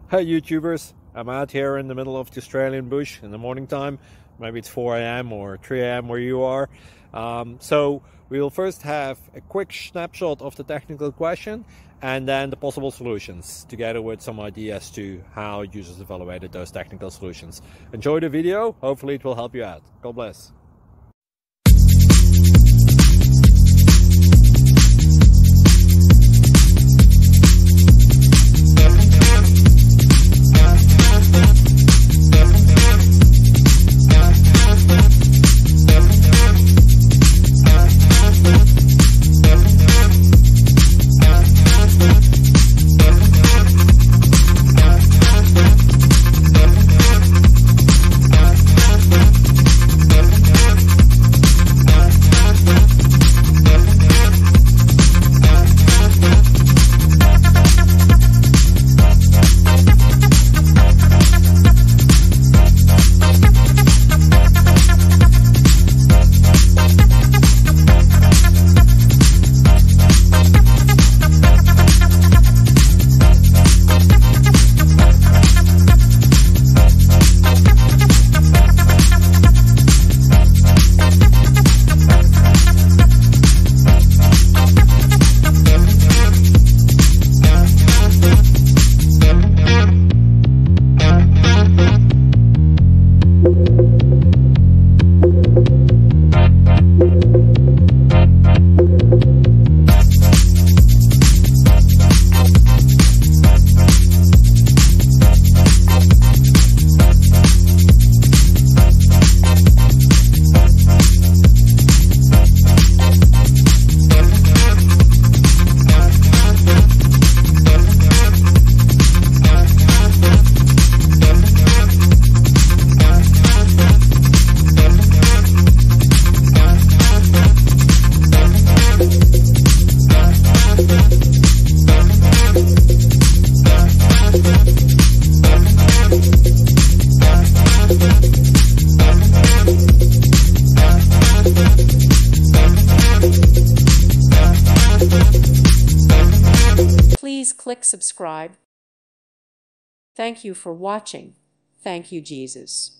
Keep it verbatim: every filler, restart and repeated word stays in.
Hi YouTubers, I'm out here in the middle of the Australian bush in the morning time. Maybe it's four A M or three A M where you are. Um, so we will first have a quick snapshot of the technical question and then the possible solutions, together with some ideas to how users evaluated those technical solutions. Enjoy the video, hopefully it will help you out. God bless. Please click subscribe. Thank you for watching. Thank you, Jesus.